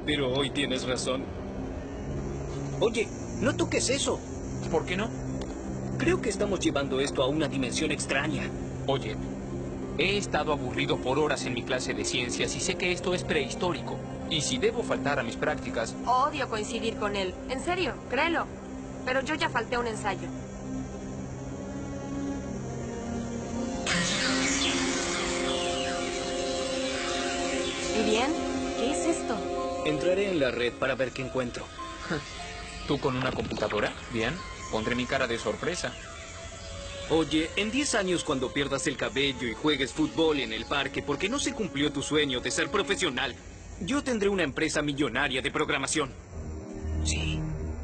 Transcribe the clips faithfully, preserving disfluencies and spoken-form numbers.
Pero hoy tienes razón. Oye, no toques eso. ¿Por qué no? Creo que estamos llevando esto a una dimensión extraña. Oye, he estado aburrido por horas en mi clase de ciencias y sé que esto es prehistórico. Y si debo faltar a mis prácticas... Odio coincidir con él. En serio, créelo. Pero yo ya falté a un ensayo. ¿Y bien? ¿Qué es esto? Entraré en la red para ver qué encuentro. ¿Tú con una computadora? Bien, pondré mi cara de sorpresa. Oye, en diez años cuando pierdas el cabello y juegues fútbol en el parque porque no se cumplió tu sueño de ser profesional, yo tendré una empresa millonaria de programación. Sí.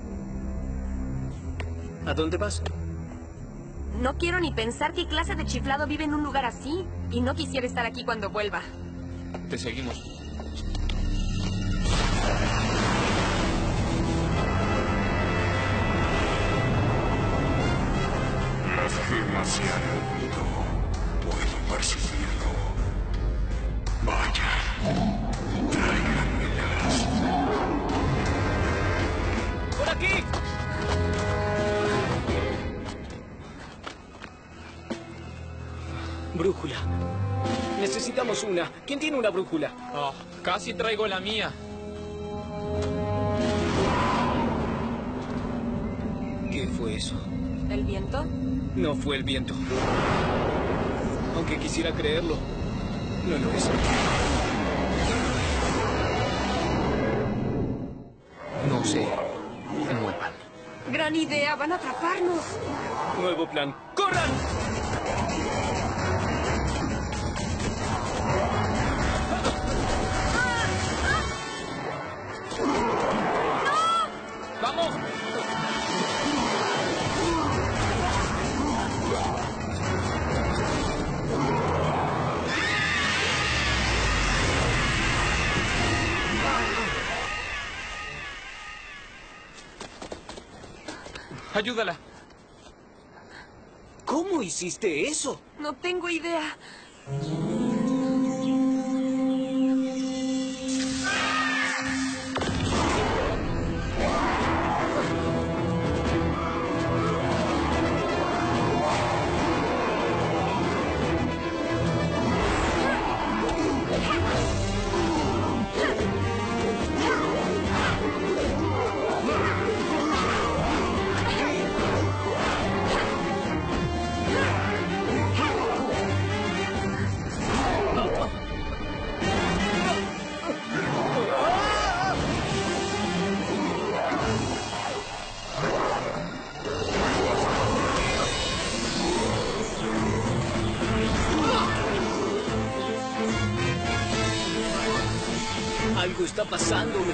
¿A dónde vas? No quiero ni pensar qué clase de chiflado vive en un lugar así. Y no quisiera estar aquí cuando vuelva. Te seguimos. Es demasiado ruido. Puedo percibirlo. Vaya. Tráiganmelas. ¡Por aquí! Brújula. Necesitamos una. ¿Quién tiene una brújula? Oh, casi traigo la mía. ¿Qué fue eso? ¿El viento? No fue el viento. Aunque quisiera creerlo, no lo es. No se muevan. Gran idea, van a atraparnos. Nuevo plan. ¡Corran! ¡Vamos! Ayúdala. ¿Cómo hiciste eso? No tengo idea. Algo está pasándome.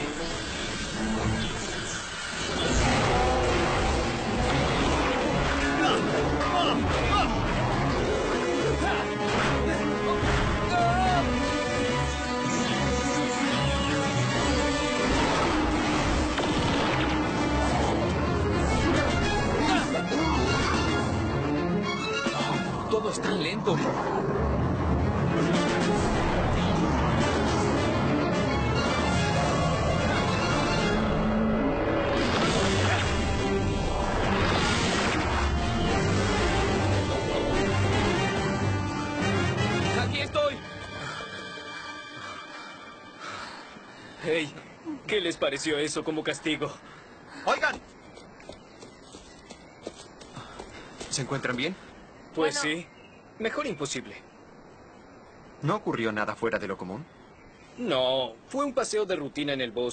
Todo es tan lento. Aquí estoy. Hey, ¿qué les pareció eso como castigo? Oigan. ¿Se encuentran bien? Pues Bueno. sí. Mejor imposible. ¿No ocurrió nada fuera de lo común? No, fue un paseo de rutina en el bosque.